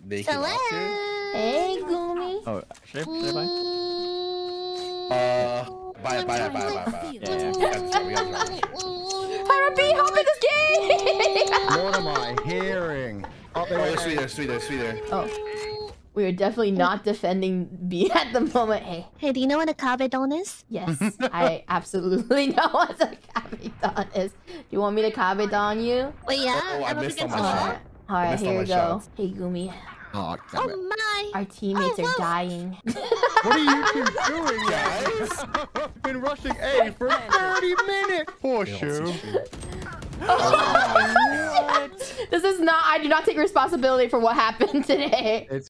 Make it up here. Hey, Gumi. Oh, should I buy? Bye. Yeah. We gotta go. Pyro B, hop in this game! What am I hearing? Oh, Oh, sweeter. Oh. We are definitely not defending B at the moment. Hey. Hey, do you know what a kabedon is? Yes, I absolutely know what a kabedon is. Do you want me to kabedon you? Wait, yeah. Oh, I I'm up missed against on the my wall. shot. Alright, missed all here my we go. shots. Hey, Gumi. Oh, Oh damn it. my! Our teammates are dying. What are you two doing, guys? I've been rushing A for 30 minutes. Poor Shu. This is not. I do not take responsibility for what happened today. It's